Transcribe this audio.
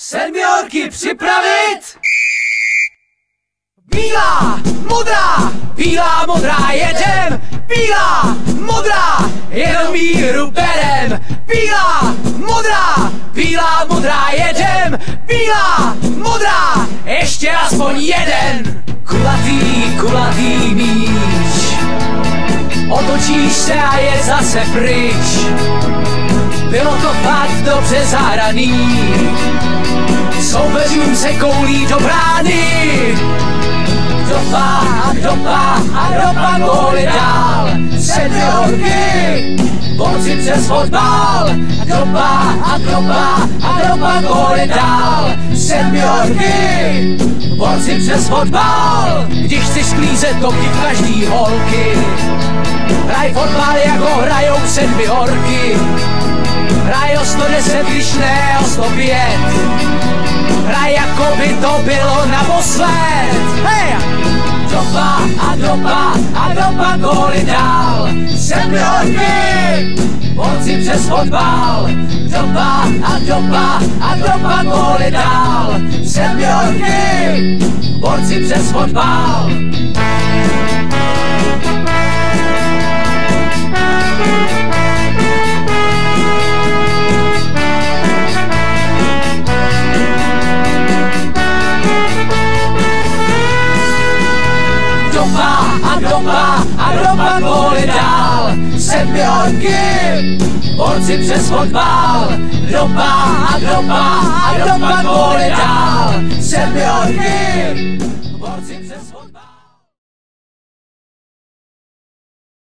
Sedmiorky připravit! Bílá, modrá, jedem! Bílá, modrá, jenom míru berem! Bílá, modrá, jedem! Bílá, modrá, ještě aspoň jeden! Kulatý míč, otočíš se a je zase pryč. Bylo to fakt dobře zahraný, soupeřům se koulí do brány. Kdo pá góly dál, sedmiorky, borci přes fotbal. Kdo pá góly dál, sedmiorky, borci přes fotbal. Když chci sklízet toky v každý holky, hraj fotbal jako hrajou sedmiorky. Hraj o 110, když ne o 105. Hraj jako by to bylo naposled. Hej! Kdo pá góly dál, sedmiorky, borci přes fotbal. Kdo pá góly dál, sedmiorky, borci přes fotbal. Kdo pá góly dál, sedmiorky, borci přes fotbal. Kdo pá góly dál, sedmiorky, borci přes fotbal.